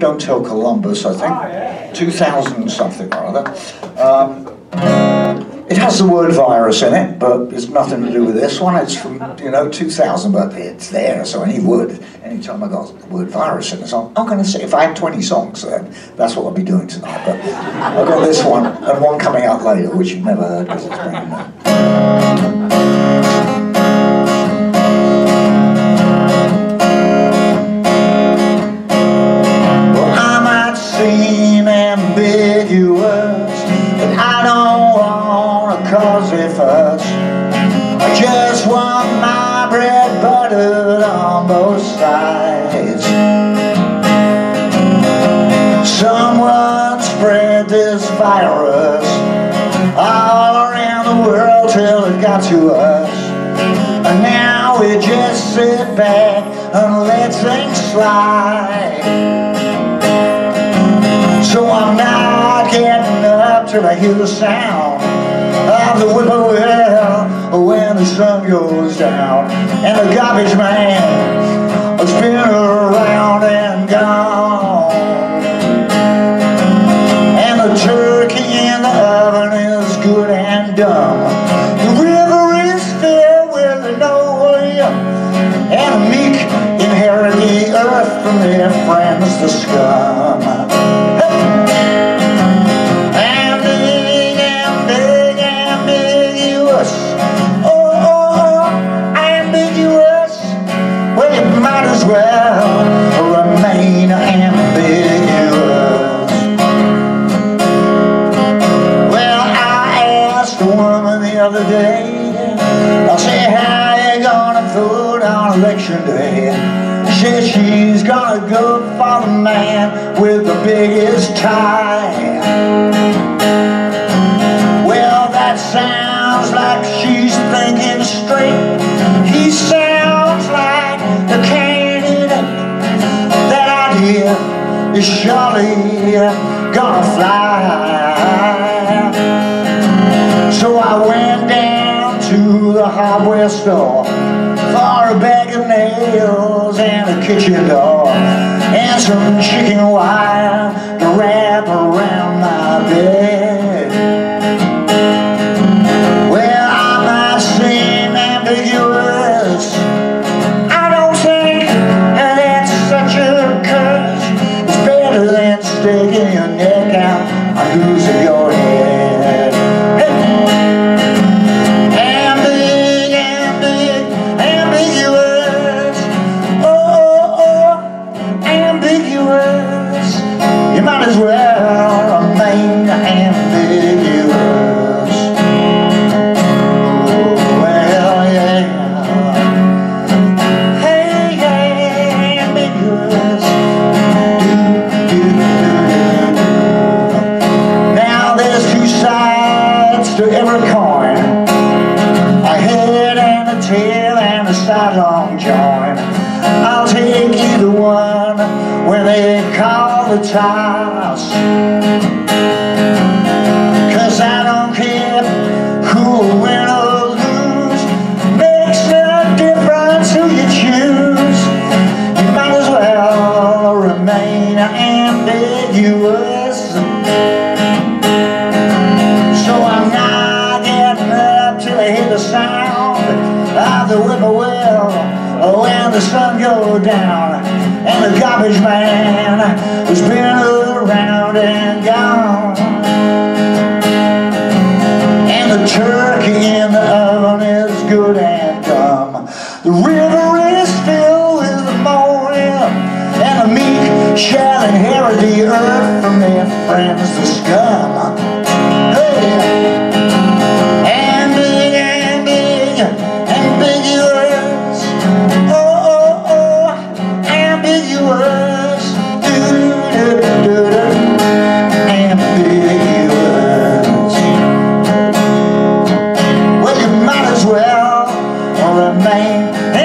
Don't Tell Columbus, I think, 2000 something or other. It has the word virus in it, but it's nothing to do with this one. It's from, 2000, but it's there, so anytime I got the word virus in a song, I'm going to say, if I had 20 songs, then that's what I'll be doing tonight. But I've got this one, and one coming out later, which you've never heard because it's brand new. Well, I might seem ambiguous, but I don't want to cause a fuss. I just want my bread buttered on both sides. Someone spread this virus all around the world till it got to us, and now we just sit back and let things slide. So I'm not getting up till I hear the sound of the whippoorwill when the sun goes down, and the garbage man has been around and gone, and the turkey in the oven is good and dumb. The river is filled with linoleum, and the meek inherit the earth from their friends, the scum. Well, remain ambiguous. Well, I asked a woman the other day, I said, how you gonna vote on election day? She said she's gonna go for the man with the biggest tie. Well, that sounds like she's thinking straight. He sounds like the is surely gonna fly. So I went down to the hardware store for a bag of nails and a kitchen door and some chicken wire to wrap around my bed. Well, I might seem ambiguous, I don't think that's such a curse. Than sticking your neck out or losing your head. Ambiguous. Oh, ambiguous. You might as well remain ambiguous. Oh, well, yeah. Hey, ambiguous. To every coin, a head and a tail and a sidelong joint. I'll take either one when they call the toss, 'cause I don't care who will win or lose. Makes no difference who you choose. You might as well remain ambiguous. The sound of the whippoorwill when the sun goes down, and the garbage man has been around and gone, and the turkey in the oven is good and dumb. The river is filled with ammonia, and the meek shall inherit the earth from their friends, the scum. Hey. Ambiguous, oh, ambiguous, ambiguous. Well, you might as well remain